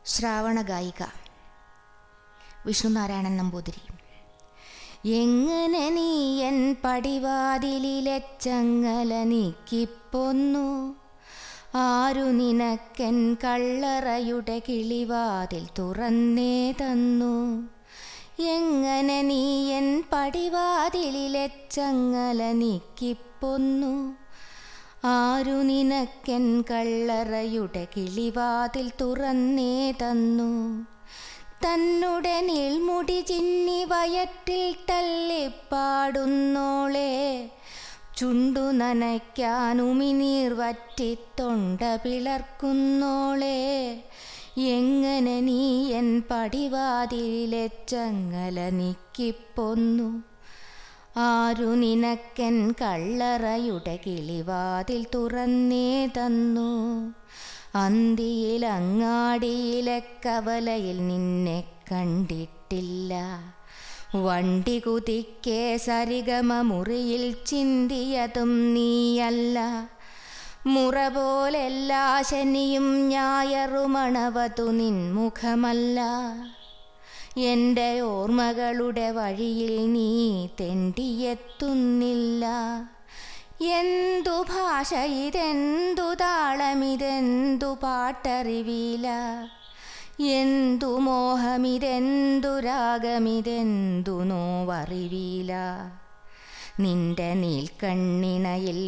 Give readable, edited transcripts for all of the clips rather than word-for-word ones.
ശ്രാവണ ഗായിക വിഷ്ണുനാരായണൻ നമ്പൂതിരി. എങ്ങനെ നീ എൻ പടിവാതിലിലെ ചങ്ങല നീക്കിപ്പൊന്നു, ആരു നിനക്കെൻ കള്ളറയുടെ കിളിവാതിൽ തുറന്നേ തന്നു. എങ്ങനെ നീ എൻ പടിവാതിലിലെ ചങ്ങല നീക്കിപ്പൊന്നു, ആരു നിനക്കെൻ കള്ളറയുടെ കിളിവാതിൽ തുറന്നേ തന്നു. തന്നുടെ നീൾമുടി ചിന്നി വയറ്റിൽ തള്ളിപ്പാടുന്നോളെ, ചുണ്ടു നനയ്ക്കാൻ ഉമിനീർ വറ്റി തൊണ്ട പിളർക്കുന്നോളെ. എങ്ങനെ നീ എൻ പടിവാതിലിലെ ചങ്ങല നീക്കിപ്പൊന്നു, ആരു നിനക്കെൻ കള്ളറയുടെ കിളിവാതിൽ തുറന്നേ തന്നു. അന്തിയിൽ അങ്ങാടിയിലെ കവലയിൽ നിന്നെ കണ്ടിട്ടില്ല, വണ്ടി കുതിക്കെ സരിഗമ മുറിയിൽ ചിന്തിയതും നീയല്ല. മുറ പോലെല്ലാ ശനിയും ഞായറുമണവതു നിൻമുഖമല്ല. എൻ്റെ ഓർമ്മകളുടെ വഴിയിൽ നീ തെണ്ടിയെത്തുന്നില്ല. എന്തു ഭാഷ ഇതെന്തു താളമിതെന്തു പാട്ടറിവില, എന്തു മോഹമിതെന്തു രാഗമിതെന്തു നോവറിവില. നിന്റെ നീൽക്കണ്ണിണയിൽ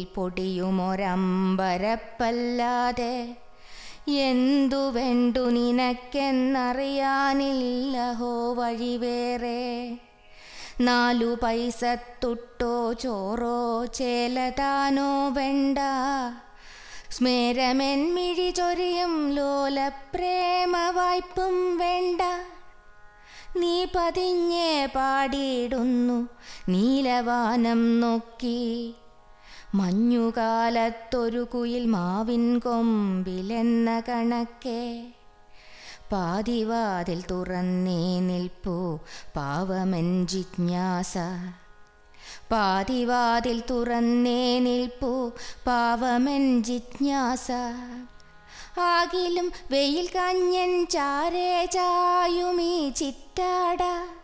പൊടിയുമൊരമ്പരപ്പല്ലാതെ എന്തു വേണ്ടു നിനക്കെന്നറിയാനില്ലഹോ വഴി വേറെ. 4 പൈസത്തുട്ടോ ചോറോ ചേലതാനോ വേണ്ട, സ്മേരമെൻമിഴി ചൊരിയും ലോലപ്രേമ വായ്പും വേണ്ട. നീ പതിഞ്ഞേ പാടിയിടുന്നു നീലവാനം നോക്കി, മഞ്ഞുകാലത്തൊരു കുയിൽ മാവിൻ കൊമ്പിലെന്ന കണക്കെ. പാതിവാതിൽ തുറന്നേ നിൽപ്പൂ പാവമൻ ജിജ്ഞാസ, പാതിവാതിൽ തുറന്നേ നിൽപ്പൂ പാവമൻ ജിജ്ഞാസ. ആകിലും വെയിൽ കാഞ്ഞൻ ചാരേ ചായുമീ ചിറ്റാട,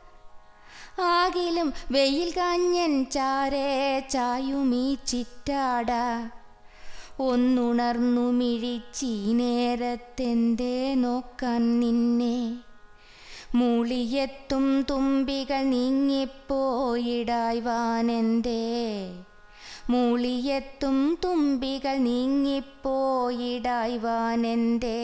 ആകിലും വെയിൽ കാഞ്ഞൻ ചാരേ ചായുമീ ചിറ്റാട. ഒന്നുണർന്നു മിഴിച്ചീ നേരത്തെന്തേ നോക്കാൻ നിന്നെ, മൂളിയെത്തും തുമ്പികൾ നീങ്ങിപ്പോയിടായ് വാനെന്തേ, മൂളിയെത്തും തുമ്പികൾ നീങ്ങിപ്പോയിടായ് വാനെന്തേ.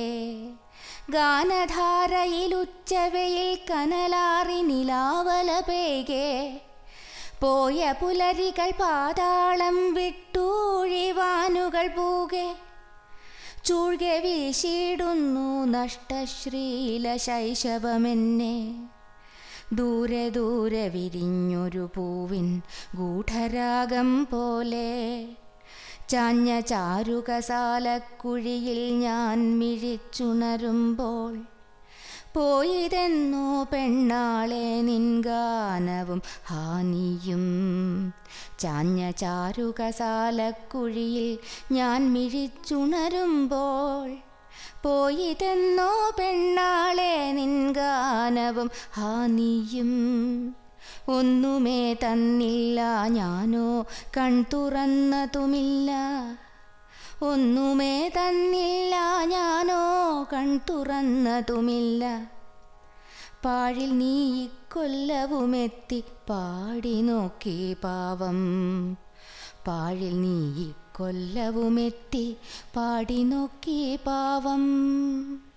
ഗാനധാരയിൽ ഉച്ചവയിൽ കനലാറി നിലാവല പേകെ, പോയ പുലരികൾ പാതാളം വിട്ടൂഴിവാനുകൾ പൂകെ. ചൂഴ്കെ വീശിടുന്നു നഷ്ടശ്രീല ശൈശവമെന്നെ, ദൂരെ ദൂരെ വിരിഞ്ഞൊരു പൂവിൻ ഗൂഢരാഗം പോലെ. ചാഞ്ഞ ചാരുകസാലക്കുഴിയിൽ ഞാൻ മിഴിച്ചുണരുമ്പോൾ, പോയിതെന്നോ പെണ്ണാളെ നിൻ ഗാനവും ഹാനിയും. ചാഞ്ഞ ചാരുകസാലക്കുഴിയിൽ ഞാൻ മിഴിച്ചുണരുമ്പോൾ, പോയിതെന്നോ പെണ്ണാളെ നിൻ ഗാനവും ഹാനിയും. ഒന്നുമേ തന്നില്ല ഞാനോ കൺതുറന്നതുമില്ല, ഒന്നുമേ തന്നില്ല ഞാനോ കൺതുറന്നതുമില്ല. പാഴിൽ നീ ഇക്കൊല്ലവുമെത്തി പാടി നോക്കി പാവം, പാഴിൽ നീ ഇക്കൊല്ലവുമെത്തി പാടി നോക്കി പാവം.